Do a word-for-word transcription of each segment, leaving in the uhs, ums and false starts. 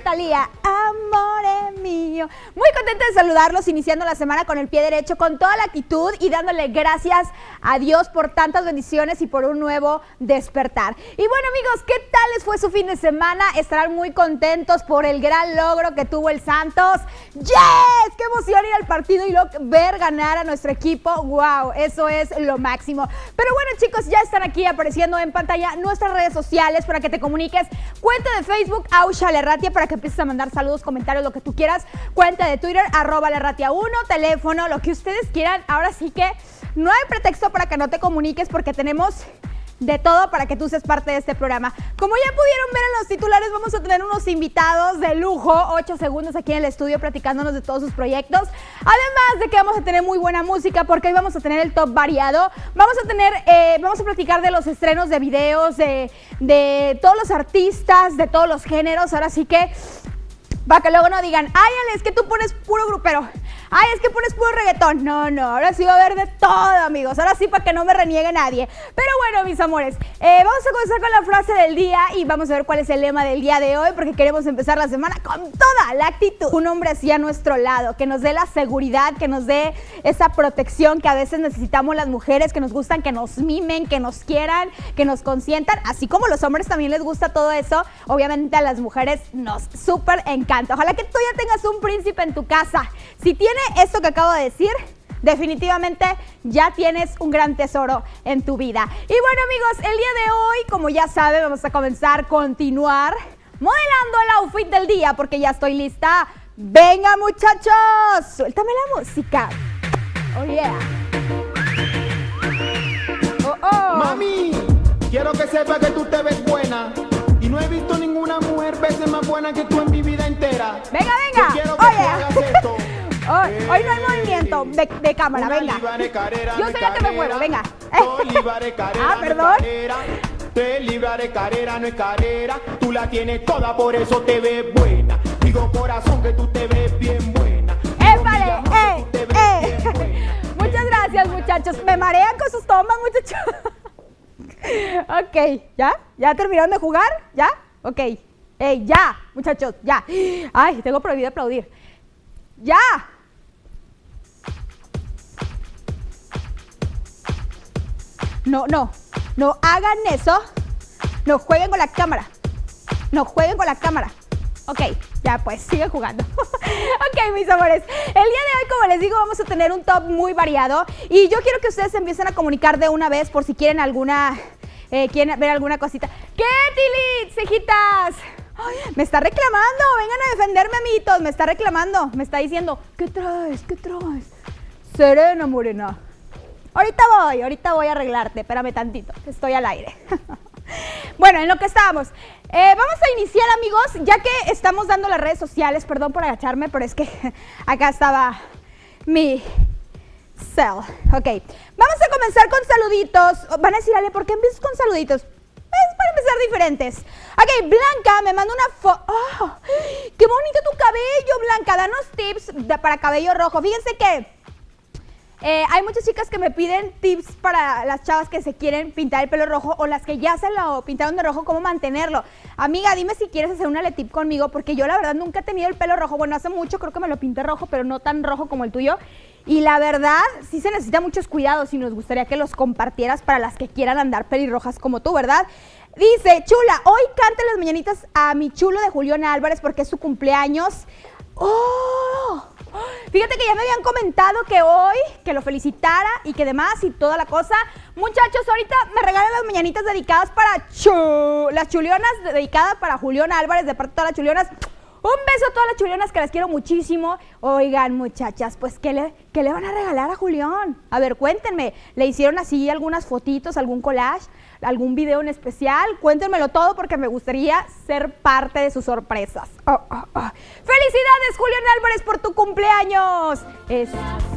Thalía, amore mío. Muy contenta de saludarlos, iniciando la semana con el pie derecho, con toda la actitud y dándole gracias a Dios por tantas bendiciones y por un nuevo despertar. Y bueno, amigos, ¿qué tal les fue su fin de semana? Estarán muy contentos por el gran logro que tuvo el Santos. ¡Yes! ¡Qué emoción ir al partido y luego ver ganar a nuestro equipo! ¡Wow! Eso es lo máximo. Pero bueno, chicos, ya están aquí apareciendo en pantalla nuestras redes sociales para que te comuniques. Cuenta de Facebook, Ausha Lerratia, para que empieces a mandar saludos, comentarios, lo que tú quieras. Cuenta de Twitter, arroba Lerratia uno, teléfono, lo que ustedes quieran. Ahora sí que no hay pretexto para que no te comuniques porque tenemos de todo para que tú seas parte de este programa. Como ya pudieron ver en los titulares, vamos a tener unos invitados de lujo, ocho segundos aquí en el estudio platicándonos de todos sus proyectos. Además de que vamos a tener muy buena música porque hoy vamos a tener el top variado. Vamos a tener, eh, vamos a platicar de los estrenos de videos, de, de todos los artistas, de todos los géneros. Ahora sí que, para que luego no digan, ay, Ale, es que tú pones puro grupero. Ay, es que pones puro reggaetón. No, no, ahora sí va a haber de todo, amigos. Ahora sí, para que no me reniegue nadie. Pero bueno, mis amores, eh, vamos a comenzar con la frase del día y vamos a ver cuál es el lema del día de hoy, porque queremos empezar la semana con toda la actitud. Un hombre así a nuestro lado, que nos dé la seguridad, que nos dé esa protección que a veces necesitamos las mujeres, que nos gustan, que nos mimen, que nos quieran, que nos consientan. Así como los hombres también les gusta todo eso, obviamente a las mujeres nos súper encanta. Ojalá que tú ya tengas un príncipe en tu casa. Si tienes esto que acabo de decir, definitivamente ya tienes un gran tesoro en tu vida. Y bueno, amigos, el día de hoy, como ya saben, vamos a comenzar, continuar modelando el outfit del día, porque ya estoy lista. ¡Venga, muchachos! ¡Suéltame la música! ¡Oh, yeah! ¡Oh, oh! ¡Mami! Quiero que sepa que tú te ves buena. Y no he visto ninguna mujer veces más buena que tú en mi vida entera. ¡Venga, venga! Yo quiero que ¡Oye! tú hagas esto. Hoy, hoy no hay movimiento de, de cámara, venga. Yo soy la que me muevo, venga. Ah, perdón. Te libraré, carrera no es carrera. Tú la tienes toda, por eso te ves buena. Digo, corazón, que tú te ves bien buena. ¡Épale! ¡Eh! ¡Eh! Muchas gracias, muchachos. Me marean con sus tomas, muchachos. Ok, ¿ya? ¿Ya terminaron de jugar? ¿Ya? Ok. ¡Ey, ya! Muchachos, ya. Ay, tengo prohibido aplaudir. ¡Ya! No, no, no hagan eso. No jueguen con la cámara. No jueguen con la cámara. Ok, ya pues, siguen jugando. Ok, mis amores, el día de hoy, como les digo, vamos a tener un top muy variado. Y yo quiero que ustedes se empiecen a comunicar de una vez por si quieren alguna, eh, quieren ver alguna cosita. ¿Qué, Tilly, cejitas? Ay, me está reclamando, vengan a defenderme, amiguitos, me está reclamando, me está diciendo, ¿qué traes? ¿Qué traes? Serena, morena. Ahorita voy, ahorita voy a arreglarte, espérame tantito, que estoy al aire. Bueno, en lo que estábamos, eh, vamos a iniciar, amigos, ya que estamos dando las redes sociales, perdón por agacharme, pero es que acá estaba mi cel. Ok, vamos a comenzar con saluditos. Van a decir, Ale, ¿por qué empiezas con saluditos? Es para empezar diferentes. Ok, Blanca me manda una foto. ¡Oh! ¡Qué bonito tu cabello, Blanca! Danos tips de, para cabello rojo. Fíjense que eh, hay muchas chicas que me piden tips para las chavas que se quieren pintar el pelo rojo o las que ya se lo pintaron de rojo, cómo mantenerlo. Amiga, dime si quieres hacer una letip conmigo, porque yo la verdad nunca he tenido el pelo rojo. Bueno, hace mucho creo que me lo pinté rojo, pero no tan rojo como el tuyo. Y la verdad, sí se necesita muchos cuidados y nos gustaría que los compartieras para las que quieran andar pelirrojas como tú, ¿verdad? Dice, chula, hoy cante las mañanitas a mi chulo de Julián Álvarez porque es su cumpleaños. ¡Oh! Fíjate que ya me habían comentado que hoy, que lo felicitara y que demás y toda la cosa. Muchachos, ahorita me regalan las mañanitas dedicadas para chu, las chulionas, dedicadas para Julián Álvarez, de parte de todas las chulionas. Un beso a todas las chulionas que las quiero muchísimo. Oigan, muchachas, pues, ¿qué le, qué le van a regalar a Julián? A ver, cuéntenme. ¿Le hicieron así algunas fotitos, algún collage, algún video en especial? Cuéntenmelo todo porque me gustaría ser parte de sus sorpresas. Oh, oh, oh. ¡Felicidades, Julián Álvarez, por tu cumpleaños! Es... Las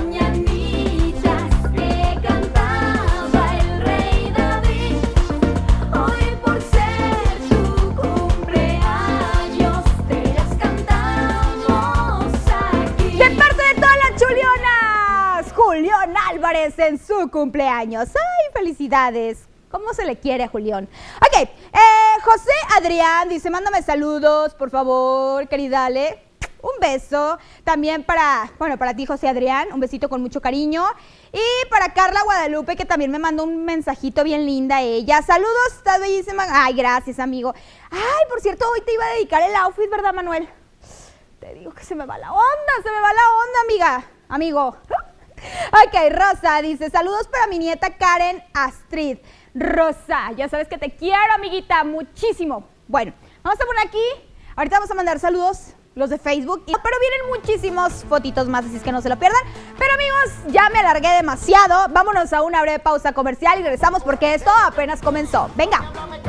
mañanitas que cantaba el rey David, hoy por ser tu cumpleaños te las cantamos aquí. De parte de todas las chulionas, Julián Álvarez en su cumpleaños. ¡Ay, felicidades! ¿Cómo se le quiere a Julián? Ok, eh, José Adrián dice, mándame saludos, por favor, querida Ale. Un beso. También para, bueno, para ti, José Adrián, un besito con mucho cariño. Y para Carla Guadalupe, que también me mandó un mensajito bien linda ella. Saludos, estás bellísima. Ay, gracias, amigo. Ay, por cierto, hoy te iba a dedicar el outfit, ¿verdad, Manuel? Te digo que se me va la onda, se me va la onda, amiga, amigo. Ok, Rosa dice, saludos para mi nieta Karen Astrid. Rosa, ya sabes que te quiero, amiguita, muchísimo. Bueno, vamos a poner aquí, ahorita vamos a mandar saludos, los de Facebook, y, pero vienen muchísimos fotitos más, así es que no se lo pierdan. Pero amigos, ya me alargué demasiado, vámonos a una breve pausa comercial y regresamos porque esto apenas comenzó. Venga.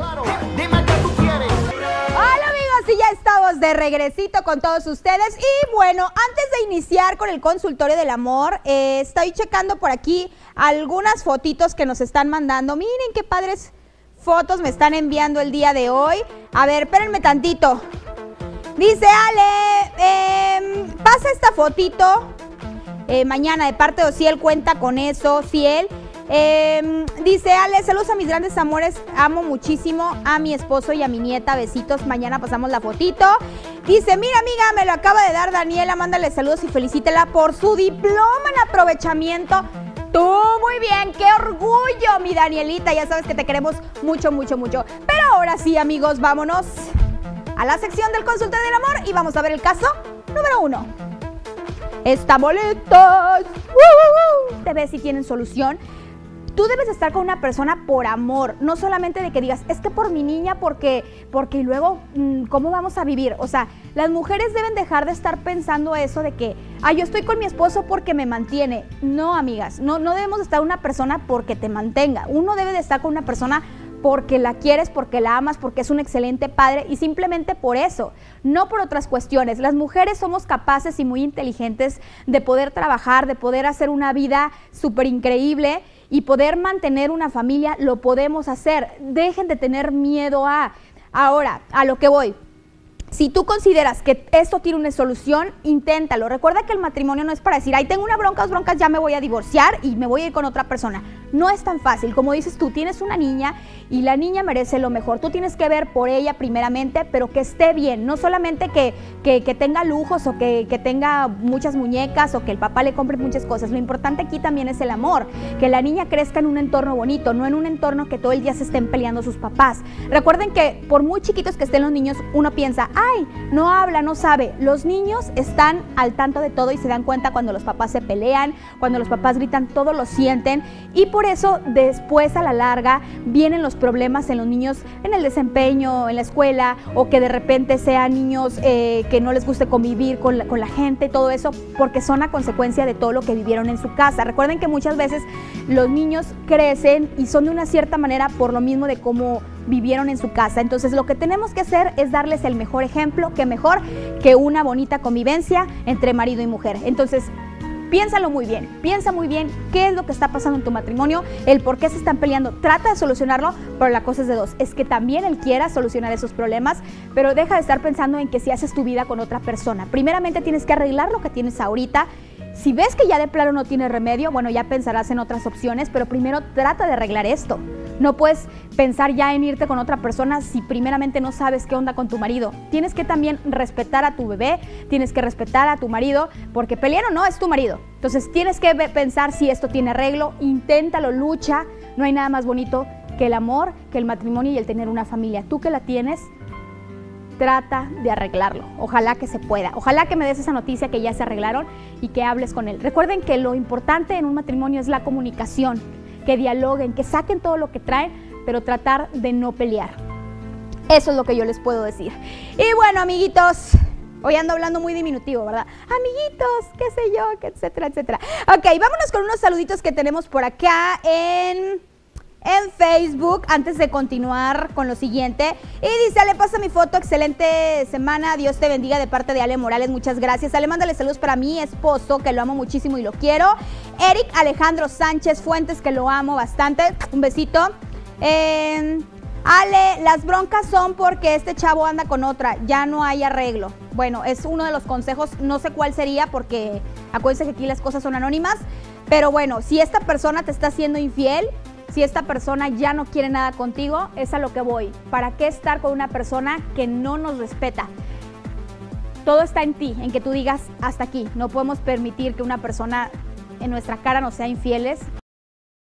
Hola amigos, y ya estamos de regresito con todos ustedes. Y bueno, antes de iniciar con el consultorio del amor, eh, estoy checando por aquí algunas fotitos que nos están mandando. Miren qué padres fotos me están enviando el día de hoy. A ver, espérenme tantito. Dice Ale, eh, pasa esta fotito eh, mañana de parte de Ociel, cuenta con eso, fiel. Eh, dice Ale, saludos a mis grandes amores, amo muchísimo a mi esposo y a mi nieta, besitos, mañana pasamos la fotito. Dice, mira amiga, me lo acaba de dar Daniela, mándale saludos y felicítela por su diploma en aprovechamiento. Tú, muy bien, qué orgullo mi Danielita, ya sabes que te queremos mucho, mucho, mucho. Pero ahora sí amigos, vámonos a la sección del consultorio del amor y vamos a ver el caso número uno. Estamos listos. Te ves si tienen solución. Tú debes estar con una persona por amor, no solamente de que digas, es que por mi niña, porque, porque luego, ¿cómo vamos a vivir? O sea, las mujeres deben dejar de estar pensando eso de que, ah, yo estoy con mi esposo porque me mantiene. No, amigas, no, no debemos estar con una persona porque te mantenga. Uno debe de estar con una persona porque la quieres, porque la amas, porque es un excelente padre y simplemente por eso, no por otras cuestiones. Las mujeres somos capaces y muy inteligentes de poder trabajar, de poder hacer una vida súper increíble y poder mantener una familia, lo podemos hacer. Dejen de tener miedo a... Ahora, a lo que voy. Si tú consideras que esto tiene una solución, inténtalo. Recuerda que el matrimonio no es para decir, ay, tengo una bronca, dos broncas, ya me voy a divorciar y me voy a ir con otra persona. No es tan fácil. Como dices tú, tienes una niña y la niña merece lo mejor. Tú tienes que ver por ella primeramente, pero que esté bien. No solamente que, que, que tenga lujos o que, que tenga muchas muñecas o que el papá le compre muchas cosas. Lo importante aquí también es el amor. Que la niña crezca en un entorno bonito, no en un entorno que todo el día se estén peleando sus papás. Recuerden que por muy chiquitos que estén los niños, uno piensa, ay, no habla, no sabe. Los niños están al tanto de todo y se dan cuenta cuando los papás se pelean, cuando los papás gritan, todo lo sienten y por eso después a la larga vienen los problemas en los niños en el desempeño, en la escuela o que de repente sean niños eh, que no les guste convivir con la, con la gente, todo eso porque son a consecuencia de todo lo que vivieron en su casa. Recuerden que muchas veces los niños crecen y son de una cierta manera por lo mismo de cómo vivieron en su casa. Entonces lo que tenemos que hacer es darles el mejor ejemplo, que mejor que una bonita convivencia entre marido y mujer. Entonces piénsalo muy bien, piensa muy bien qué es lo que está pasando en tu matrimonio, el por qué se están peleando, trata de solucionarlo, pero la cosa es de dos, es que también él quiera solucionar esos problemas, pero deja de estar pensando en que si haces tu vida con otra persona. Primeramente tienes que arreglar lo que tienes ahorita. Si ves que ya de plano no tiene remedio, bueno, ya pensarás en otras opciones, pero primero trata de arreglar esto. No puedes pensar ya en irte con otra persona si primeramente no sabes qué onda con tu marido. Tienes que también respetar a tu bebé, tienes que respetar a tu marido, porque pelear o no es tu marido. Entonces tienes que pensar si esto tiene arreglo, inténtalo, lucha. No hay nada más bonito que el amor, que el matrimonio y el tener una familia. Tú que la tienes, trata de arreglarlo. Ojalá que se pueda. Ojalá que me des esa noticia que ya se arreglaron y que hables con él. Recuerden que lo importante en un matrimonio es la comunicación, que dialoguen, que saquen todo lo que traen, pero tratar de no pelear. Eso es lo que yo les puedo decir. Y bueno, amiguitos, hoy ando hablando muy diminutivo, ¿verdad? Amiguitos, qué sé yo, que etcétera, etcétera. Ok, vámonos con unos saluditos que tenemos por acá en... en Facebook, antes de continuar con lo siguiente. Y dice, Ale, pasa mi foto, excelente semana, Dios te bendiga de parte de Ale Morales, muchas gracias. Ale, mándale saludos para mi esposo, que lo amo muchísimo y lo quiero. Eric Alejandro Sánchez Fuentes, que lo amo bastante, un besito. Eh, Ale, las broncas son porque este chavo anda con otra, ya no hay arreglo. Bueno, es uno de los consejos, no sé cuál sería porque acuérdense que aquí las cosas son anónimas, pero bueno, si esta persona te está siendo infiel, Si esta persona ya no quiere nada contigo, es a lo que voy. ¿Para qué estar con una persona que no nos respeta? Todo está en ti, en que tú digas hasta aquí. No podemos permitir que una persona en nuestra cara nos sea infieles.